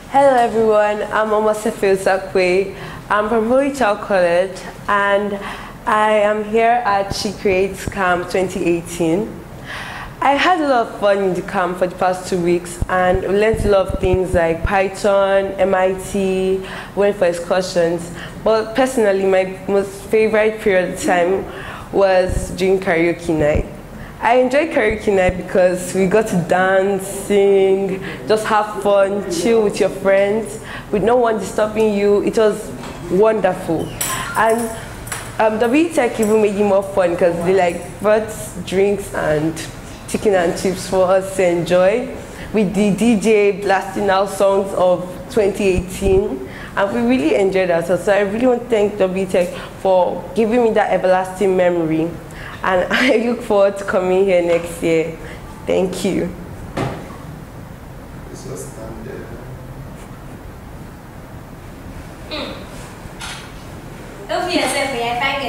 Hello everyone, I'm Omosefe Sakwe. I'm from Holy Child College and I am here at She Creates Camp 2018. I had a lot of fun in the camp for the past 2 weeks and we learned a lot of things like Python, MIT, went for excursions. But personally, my most favorite period of time was during karaoke night. I enjoyed karaoke night because we got to dance, sing, just have fun, chill with your friends, with no one disturbing you. It was wonderful. And WTech even made it more fun because they brought drinks and chicken and chips for us to enjoy with the DJ blasting out songs of 2018. And we really enjoyed ourselves. So I really want to thank WTech for giving me that everlasting memory. And I look forward to coming here next year. Thank you. This was standard. Don't be yourself, I find